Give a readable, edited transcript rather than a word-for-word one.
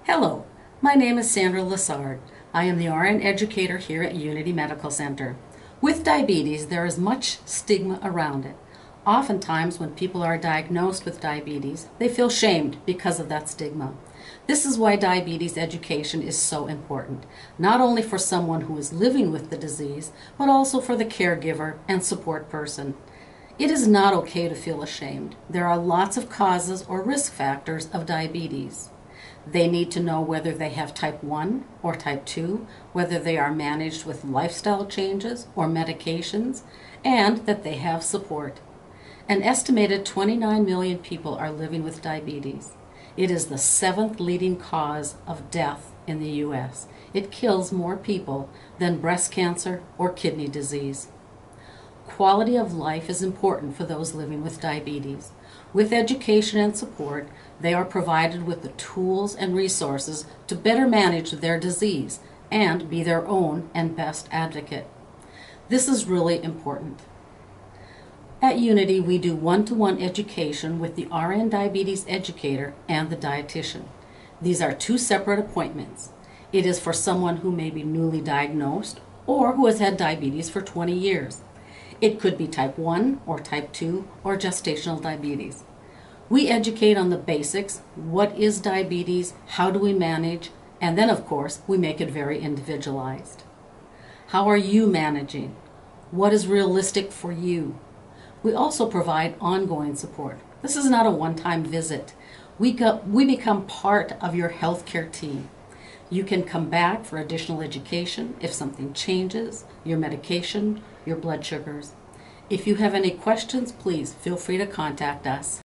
Hello, my name is Sandra Lassard. I am the RN educator here at Unity Medical Center. With diabetes, there is much stigma around it. Oftentimes, when people are diagnosed with diabetes, they feel shamed because of that stigma. This is why diabetes education is so important, not only for someone who is living with the disease, but also for the caregiver and support person. It is not okay to feel ashamed. There are lots of causes or risk factors of diabetes. They need to know whether they have type 1 or type 2, whether they are managed with lifestyle changes or medications, and that they have support. An estimated 29 million people are living with diabetes. It is the 7th leading cause of death in the U.S. It kills more people than breast cancer or kidney disease. Quality of life is important for those living with diabetes. With education and support, they are provided with the tools and resources to better manage their disease and be their own and best advocate. This is really important. At Unity, we do one-to-one education with the RN diabetes educator and the dietitian. These are two separate appointments. It is for someone who may be newly diagnosed or who has had diabetes for 20 years. It could be type 1 or type 2 or gestational diabetes. We educate on the basics, what is diabetes, how do we manage, and then of course we make it very individualized. How are you managing? What is realistic for you? We also provide ongoing support. This is not a one-time visit. We become part of your healthcare team. You can come back for additional education if something changes, your medication, your blood sugars. If you have any questions, please feel free to contact us.